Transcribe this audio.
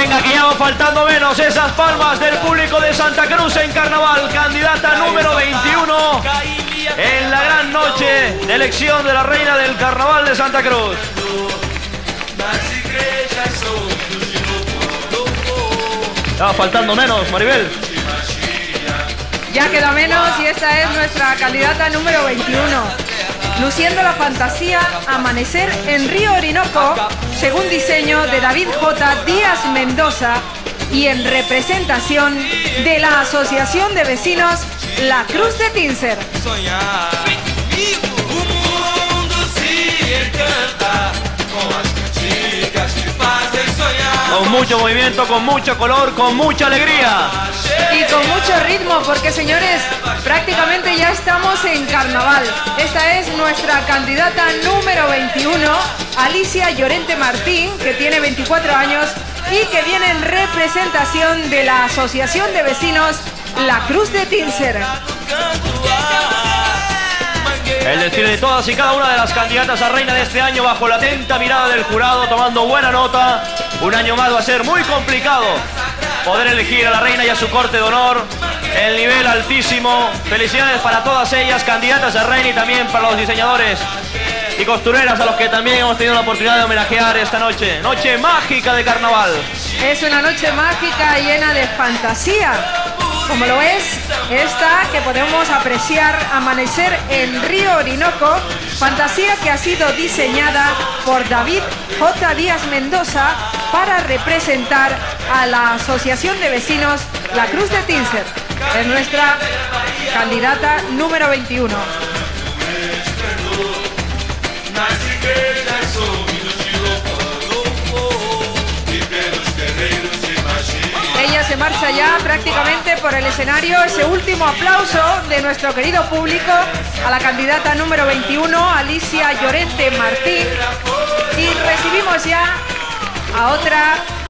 Venga, que ya va faltando menos. Esas palmas del público de Santa Cruz en carnaval. Candidata número 21 en la gran noche de elección de la reina del carnaval de Santa Cruz. Ya va faltando menos, Maribel. Ya queda menos y esta es nuestra candidata número 21. Luciendo la fantasía Amanecer en Río Orinoco, según diseño de David J. Díaz Mendoza y en representación de la Asociación de Vecinos La Cruz de Tíncer. Con mucho movimiento, con mucho color, con mucha alegría. Y con mucho ritmo, porque señores, prácticamente ya estamos en carnaval. Esta es nuestra candidata número 21, Alicia Llorente Martín, que tiene 24 años y que viene en representación de la Asociación de Vecinos La Cruz de Tíncer. El desfile de todas y cada una de las candidatas a reina de este año bajo la atenta mirada del jurado, tomando buena nota. Un año más va a ser muy complicado poder elegir a la reina y a su corte de honor. El nivel altísimo. Felicidades para todas ellas, candidatas a reina, y también para los diseñadores y costureras a los que también hemos tenido la oportunidad de homenajear esta noche. Noche mágica de carnaval. Es una noche mágica llena de fantasía, como lo es esta que podemos apreciar, Amanecer en Río Orinoco, fantasía que ha sido diseñada por David J. Díaz Mendoza para representar a la Asociación de Vecinos La Cruz de Tíncer. Es nuestra candidata número 21. Ella se marcha ya prácticamente por el escenario. Ese último aplauso de nuestro querido público a la candidata número 21, Alicia Llorente Martín. Y recibimos ya a otra